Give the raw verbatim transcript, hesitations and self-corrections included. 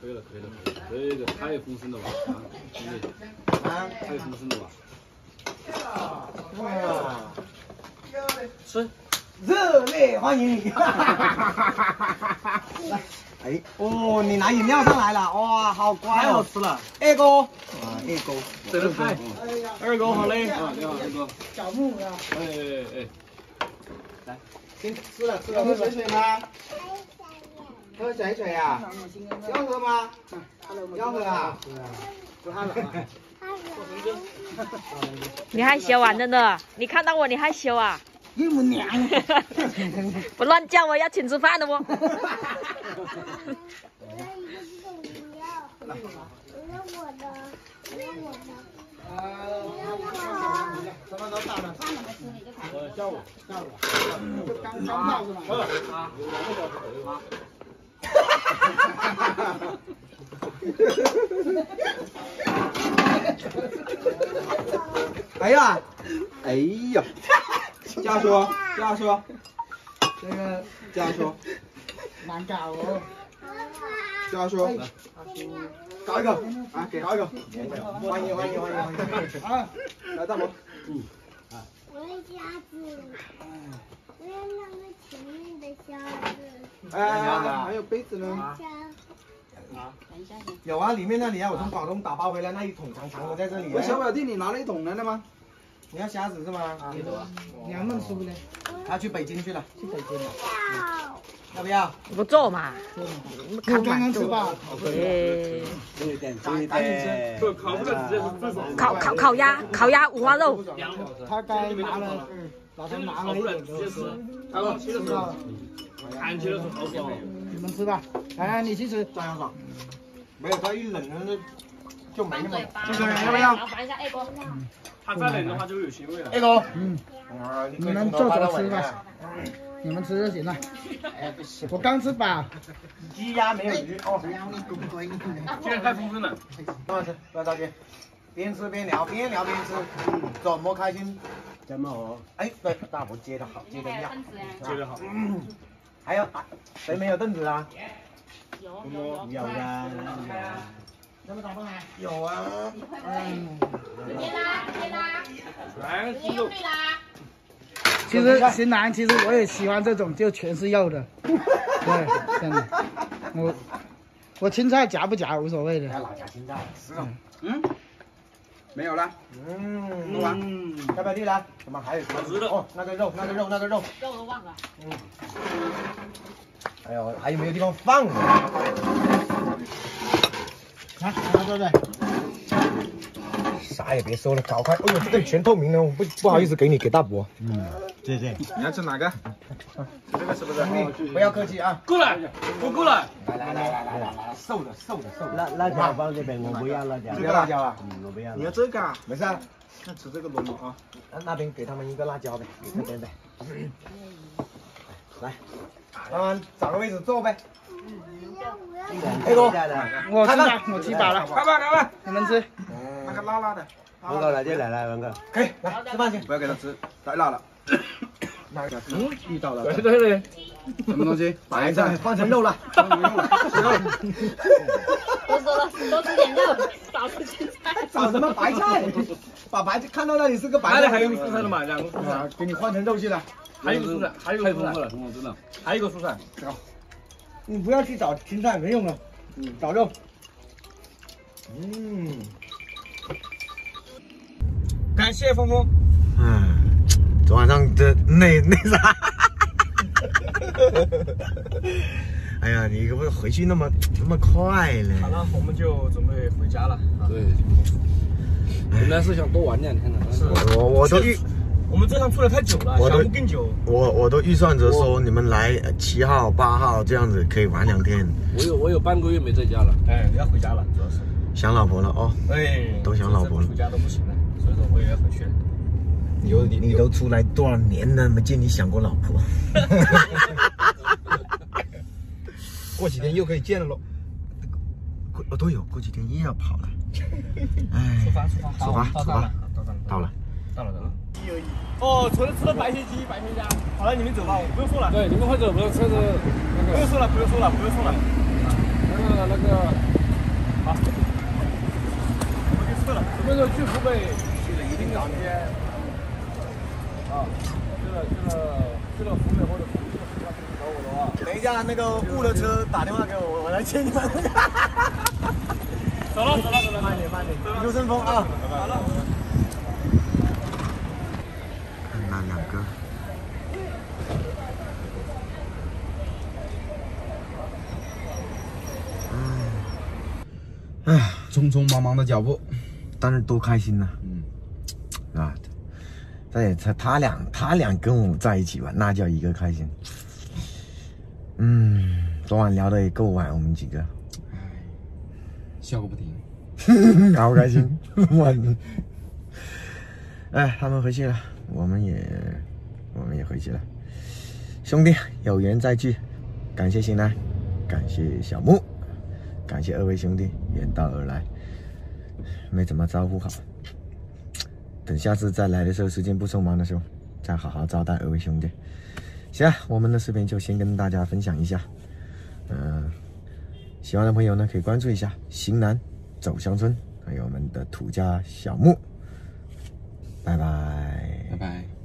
可以了，可以了，可以了，这个太丰盛了吧？啊，兄弟，啊，太丰盛了吧？ 哇， 吃， 热烈欢迎！来，哎，哦，你拿饮料上来了，哇，好乖太好哦。 吃了， 二哥，啊，二哥， 这个菜，二哥好嘞，啊，你好，二哥， 小木啊， 哎哎哎，来， 先吃了吃了，喝水水吗？喝水水啊？要喝吗？要喝啊？不喝了。 你害羞啊，真的？你看到我你害羞啊？ 你们娘！ 不乱叫我要请吃饭的不？ 我要一个这个不要，我要我的，我要我的。 什么都到了，呃，下午下午，就刚刚到是吧？啊，有两个小时啊。哎呀，哎呀，家说家说，这个家说，难搞哦。家说，搞一个啊，给搞一个，欢迎欢迎欢迎欢迎啊！来大伯，嗯，啊。 我要虾子，我要那个前面的虾子。 哎，还有杯子呢。 啊， 有啊，里面那里啊，我从广东打包回来那一桶长长的在这里。 我小表弟，你拿了一桶来了吗？ 你要虾子是吗？ 有啊。 你要焖酥呢？他去北京去了。去北京了。要不要？ 不做嘛。 我刚刚吃饱。 对。 注意点，注意赶紧吃。 这烤不了直接是这种。 烤烤烤鸭，烤鸭五花肉。 他该拿了，早上拿了一点就吃。 他说吃的时候，看起来是好爽。 你们吃吧，来，你去吃，这样爽。没有，它一冷了就没那么。这个人要不要？ 它再冷的话就会有腥味了。 A 哥，嗯，你们坐着吃吧，你们吃就行了。我刚吃饱。鸡鸭没有鱼哦。 今天太丰盛了。 慢慢吃，不要着急，边吃边聊，边聊边吃，怎么开心？ 怎么好？ 哎，对，大伯接的好，接的妙， 接得好。 嗯，还有谁没有凳子啊？ 有有啊。 有没有打包啊？有啊。嗯。 别拉别拉， 来， 别用力拉。 其实新郎，其实我也喜欢这种，就全是肉的。对，真的，我我青菜夹不夹无所谓的。 老夹青菜，是啊。 嗯。没有了。 嗯，录完。嗯。要不要地来？怎么还有？ 好吃的。 哦，那个肉，那个肉，那个肉。 肉都忘了。 嗯。哎呦，还有没有地方放呢？来，拿这边。啥也别说了，搞快！哎呦，这个全透明的，我不不好意思给你，给大伯。嗯，谢谢。 你要吃哪个？这个是不是？ 不要客气啊。 过来，我过来。 来来来来来来，瘦的瘦的瘦的。 辣辣椒放这边，我不要辣椒。 不要辣椒啊？ 嗯，我不要。 你要这个啊？没事。 那吃这个多吗？啊？ 那那边给他们一个辣椒呗，这边呗。来，慢慢找个位置坐呗。 我要我要。 哎哥， 我吃饱，我吃饱了， 开吧开吧， 你们吃。 那个辣辣的。 文哥来这来来，文哥，可以来吃饭去。 不要给他吃，太辣了。 嗯，遇到了。 对对对。 什么东西？ 白菜换成肉了。 都说了，多吃点肉，少吃青菜。 找什么白菜？把白菜看到那里是个白菜。 那里还有个蔬菜的嘛，两个蔬菜。 给你换成肉去了。 还有个蔬菜，还有个蔬菜了，真的真的。还有个蔬菜。 你不要去找青菜，没用了。嗯，找肉。嗯。 感谢峰峰。 嗯，昨晚上这那那啥。哎呀，你可不回去那么那么快呢？ 好了，我们就准备回家了。对，本来是想多玩两天的。是， 我我都预， 我们这趟出来太久了， 我都更久。 我我都预算着说你们来七号八号这样子可以玩两天。 我有我有半个月没在家了。哎，要回家了，主要是想老婆了哦。 哎， 都想老婆了。 出家都不行了，所以说我也要回去了。 你你你都出来多少年了，没见你想过老婆？过几天又可以见了喽。过哦都有，过几天又要跑了。哎， 出发出发出发出发， 到了到了到了到了。哦，除了吃了白切鸡、白切鸭。好了，你们走吧，我不用说了。对，你们快走，不用车子那个。不用说了，不用说了，不用说了。那个那个。 好。什么时候去湖北？去了一定两天。啊，去了去了去了湖北或者重庆找我的话。 等一下，那个误了车打电话给我，我来接你们。 走了走了走了， 慢点慢点，一路顺风啊！ 好了。 那两个。 哎，匆匆忙忙的脚步， 但是多开心呐、啊！嗯，啊，对，他他俩他俩跟我在一起玩，那叫一个开心。嗯，昨晚聊得也够晚，我们几个， 笑个不停， 好开心。晚，哎，他们回去了，我们也我们也回去了。兄弟，有缘再聚，感谢新来，感谢小木。感谢二位兄弟远道而来，没怎么招呼好。等下次再来的时候，时间不匆忙的时候，再好好招待二位兄弟。行啊，我们的视频就先跟大家分享一下。嗯、呃，喜欢的朋友呢，可以关注一下型男走乡村，还有我们的土家小木。拜拜， 拜拜。